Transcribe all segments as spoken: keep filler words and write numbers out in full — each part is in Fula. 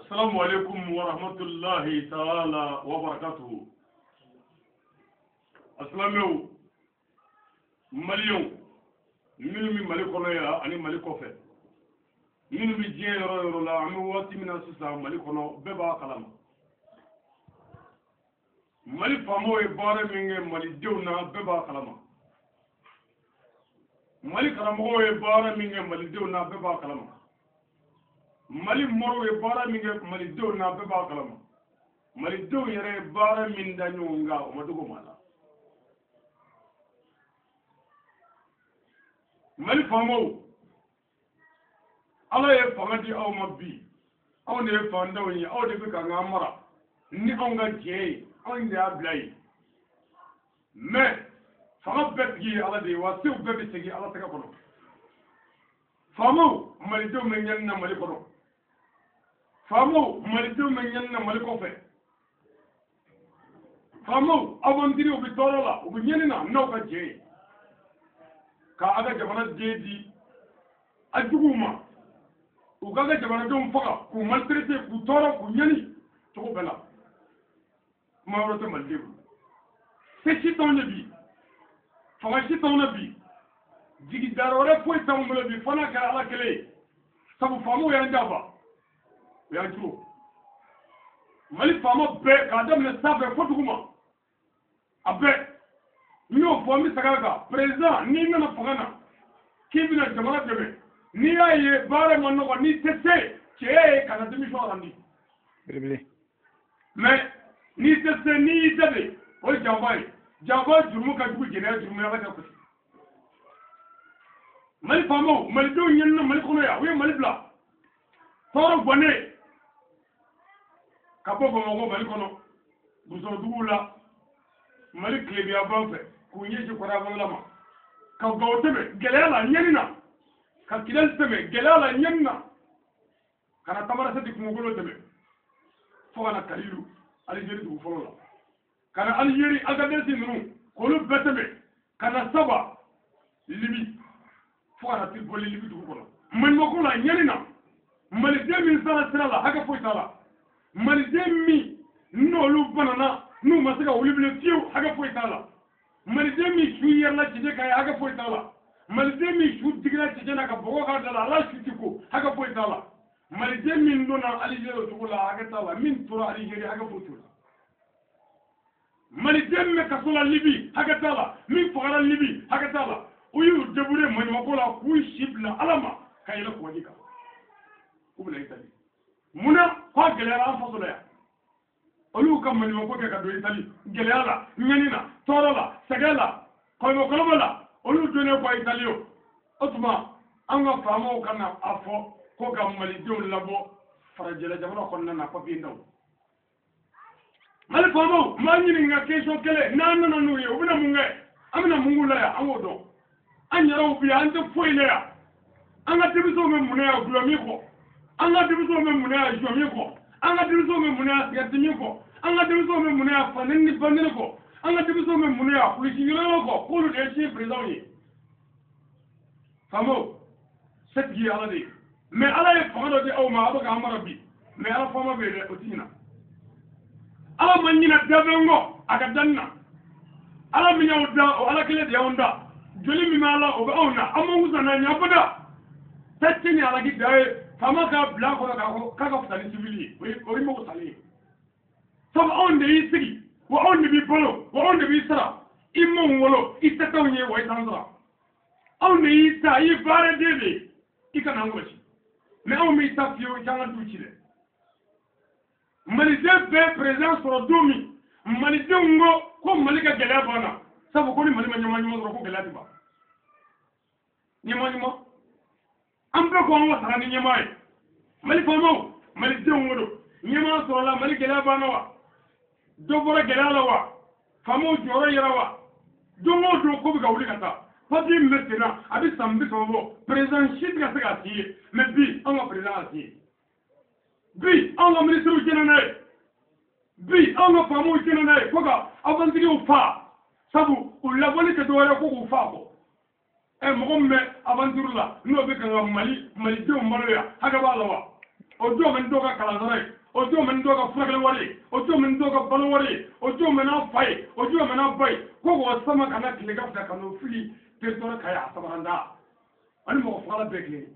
السلام عليكم ورحمة الله تعالى وبركاته. السلام مليون من من ملكنا يا أنا ملكوفة من بيجي يرى يرى لا عم واتي من أساسا ملكنا ببا كلام ملك فمو يبارة من ملك ديونا ببا كلام ملك رمو يبارة من ملك ديونا ببا كلام ملك مرو يبارة من ملك ديونا ببا كلام ملك ديو يرى يبارة من دانيونغا وما تقول مالا mali famo ala ye fanga di aw ma bi aw ne fandaw yi aw de ka ngamara ni aw nga je aw ndi ablay mais fanga betgi ala de wa sew bebe tegi ala taka kono famo mali do men yan na mali kono famo mali do men yan na mali ko fe famo awandiri o bitorola o nyenina no ka je ka aga jamana dedi aduguma ugaga jamana dum faga ku maltraité ku tora ku nyani to bela mawrata maldebu c'est ci ton bi faga ci ton bi digi darore ko tamul bi fana ka ala kele sabu famu ya ndaba ya juro mali famu be ka dem ne sabe fotuguma abe Nous sommes les président, ni na fagana, qui vient de jamana deme, ni aye bare manno ni tese, qui est kana demi so randi. Mais ni tese ni tebe, o jambai, jambai jumu ka jumu jene jumu ya ka ko. Mali famo, mali do nyen na mali kono ya, wi mali bla. Toro bone. Kapo ko mo mali kono. Buso dugula. Mali klebi abanfe. kunye ji kwara lama ka gawtebe gelala nyenina ka kidal tebe gelala nyenna kana tamara sadi kumugolo tebe fo kana kalilu aljeri du folola kana aljeri agadesi nunu kolu betebe kana saba libi fo kana tilboli libi du kono man mako la nyenina mali demi sala sala haka fo sala mali demi no lu banana nu masaka ulibile fiu haka fo sala malidemi shu yerla tije kay haga foy tala malidemi shu digla tije na ka bogo ka dala la shu tiko haga foy tala malidemi ndona alijero tukula haga tala min tura alijeri haga foy tala malidemi ka sola libi haga tala min fagara libi haga tala uyu debure mo makola ku shibla alama kayla ko dika kubla itali muna ko gelera an fasola ya olu kam mani ko ke ka do itali gelala nyanina torola sagala kono kolobala olu done ko italio otuma anga famo kana afo ko gam mali diol labo farajela jamana ko nana ko bi ndaw mali famo manyini nga keso kele nanu nanu ye ubina munga amina mungula ya amodo anyara ubi ante foile ya anga tibiso me munaya glomi ko anga tibiso me munaya jomi ko anga tibiso me munaya yatimi ko anga tibiso me munaya fanini fanini ko anga tibiso me munaya kulikingiro ko kulu de chi président yi famo set gi ala de mais ala e famo de o ma abaga amara bi mais ala famo be de otina ala manyina dabengo aga danna ala mi nyawda o ala kele de onda joli mi mala o ba ona amongu sana nyabada tatini ala gi dae fama ka bla ko ka ko ka ka tani civili o imo ko tali sab on de isigi wa on de bi bolo wa on de bi sara immo wolo itatawnye wa itanzara on de ita yi bare debe ikana ngochi mais on mi tafio janga duchile mali de be présence sur domi mali de ngo ko mali ka gele bana sabu ko ni mali ma nyama nyama ko gele tiba nyama nyama ambe ko on wata ni nyama ai mali famo mali de ngo do nyama so la mali gele bana wa do bora gele la wa famo joro yara wa do ngo do ko ga wuli kata padi maintenant abi sambi so présent shit ga saka ti mais bi on va présent ti bi on va ministre général bi on va famo général ko ga avantiri o fa sabu o la boni ke do wala ko ko fa ko e mo me avantiru la no be ka mali mali de o mbalo ya haga ba la wa o jo men do ka kala dore o jo men do ka furakal wari o jo men do ka balo wari o jo men na fay o jo men na bay ko ko sama kana kile ka da kanu fili pertore kaya sabanda ani mo fala bekle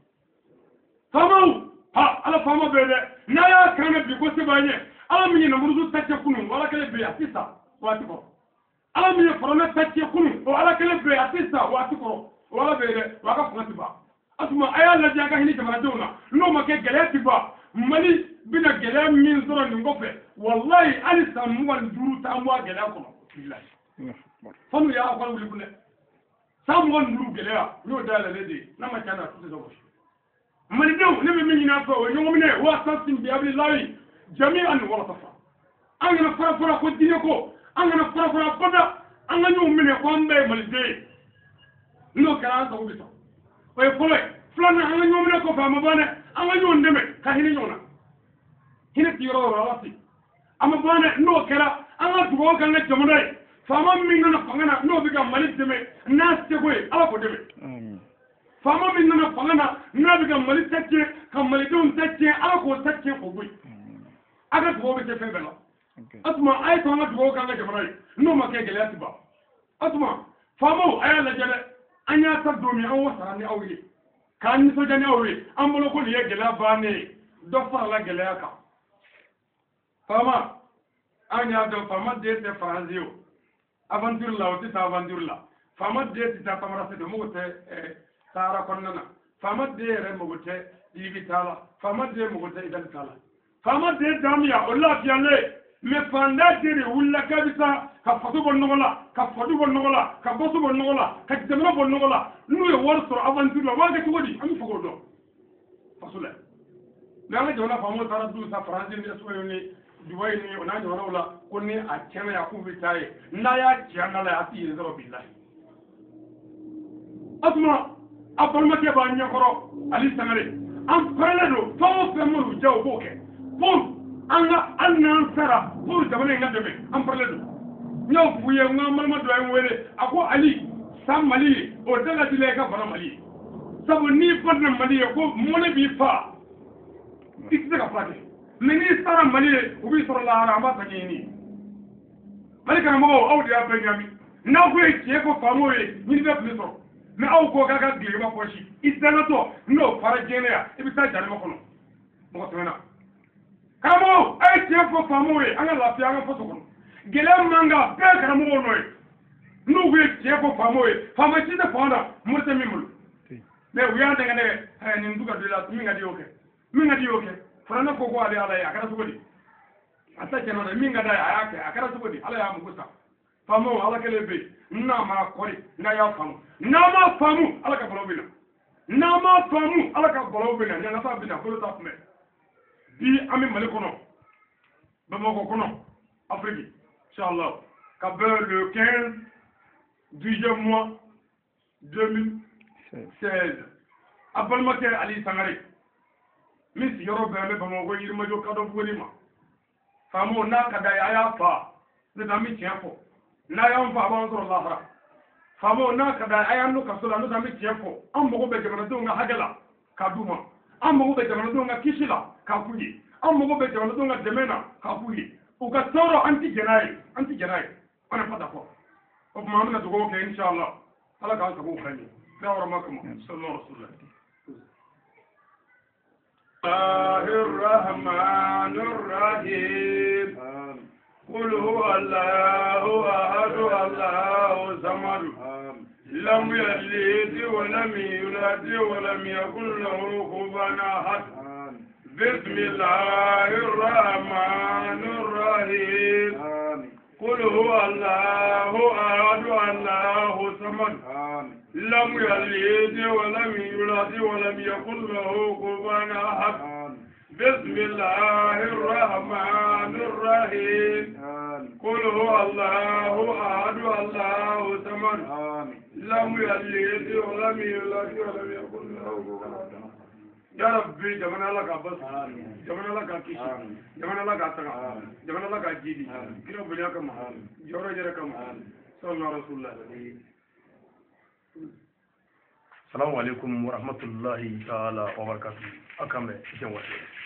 famau ha ala fama bele na ya kana bi ko sebanye ala mi na muruzu tacce kunu wala kale be atisa wati ko ala mi forona tacce kunu o ala kale be atisa wati ko wala bele waka fati ba asuma aya la jaga hini jamana dona no ma ke galati ba mali bina gele min zoro ni ngofe wallahi ali samu wal duru ta mo gele ko billahi fanu ya ko wuli kule samu wal duru gele ya no dala lede na ma kana tuzo ko mali dew ne be min na fa o nyom ne wa sasim bi abillahi jami'an wala tafa an gana fara fara ko dine ko an gana fara fara bada an ga nyom ne ko ambe mali de no kana ko bisa oye kole fulana an ga nyom ne ko fa ma bane an ga nyom ndeme ka hini nyona hini tiro rawati amma bane no kera an ga dugo kan ga jamana fama min na fangana no biga mali deme na se ko ala ko deme amin fama min na fangana na biga mali tacce kan mali don tacce ala ko tacce ko boy aga dugo be te febela asma ay to nga dugo kan ga jamana no ma ke gele atiba asma fama ay la jale anya ta domi an wasa ni awri kan ni so jani awri an bolo ko ye gele bane do fara la gele aka fama anya do fama de te faranzio aventure la oti ta aventure la fama de ti ta tamara se do mo te sara konnana fama de re mo te digitala fama de mo te idan kala fama de damia olla fiane me fanda diri wulla kabisa ka fatu bon nogola ka fatu bon nogola ka bosu bon nogola ka jamna bon nogola nu ye wor so aventure la waga to wodi am fogo do fasula la nga jona famo tara du sa france ni so ni duway ni ona jona wala ko ni a kena ya ku bitaye na ya jana la ati zero billahi asma abol ma ke ba nyakoro ali samare am parle do famo famo jaw boke bon anga annan sara pour jamane ngadebe am parle do ñaw fuye nga malma do ay wele ako ali sam mali o daga dile ka fara mali sabu ni fadna mali ko mone bi fa ikse ka fate meni sara mali o bi sara la rama tanyini mali kana mo o dia benjami na ko e tie ko famo e ni be pleso me aw ko ga ga dire ba ko shi isana to no fara jene ya e bi ta jare mo kono mo ko tena kamo ay tie ko famo e anga la fi anga foto kono gele manga be kana mo noy no we tie ko famo e famo ti de fonda mo te mimul me wiya de ngane hay ni nduga de la mi ngadi oke mi ngadi oke fana ko ko ale ala ya kana sugodi ata keno de mi ngada ya ake akara sugodi ala ya mugusa famo ala kele be na ma kori na ya famu na ma famu ala ka bolo bina na ma famu ala ka bolo bina na na fa bina bolo ta fume bi ami mali kono ba mo ko kono afrique inchallah ka be le quinze du mois deux mille seize abal make ali sangare mis yoro be be ba mo ko yirma jo ka do funi ma famu na ka da ya fa ne da mi tiafo na ya fa ba so Allah famo na kada ayanu kasula no tambi tiefo am mo be jamana do nga hagala kaduma am mo be jamana do nga kishila kafuji am mo be jamana do nga demena kafuji o ka toro anti jenai anti jenai ana fada ko o ma amna do ko ke inshallah ala ka ko khani dawra makum sallallahu alaihi wasallam Allahur Rahim قل هو الله أحد الله الصمد لم يلد ولم يولد ولم يكن له كفوا أحد بسم الله الرحمن الرحيم قل هو الله أحد الله الصمد لم يلد ولم يولد ولم يكن له كفوا أحد بسم الله الرحمن الرحيم قل هو الله أحد الله الصمد لم يلد ولم يولد ولم يكن له كفوا أحد يا ربي جمعنا لك بس جمعنا لك كيشي جمعنا لك أتقى جمعنا لك جيدي كيلو بنياكم جورا جركم صلى الله رسول الله. السلام عليكم ورحمة الله تعالى وبركاته. أكمل جمعنا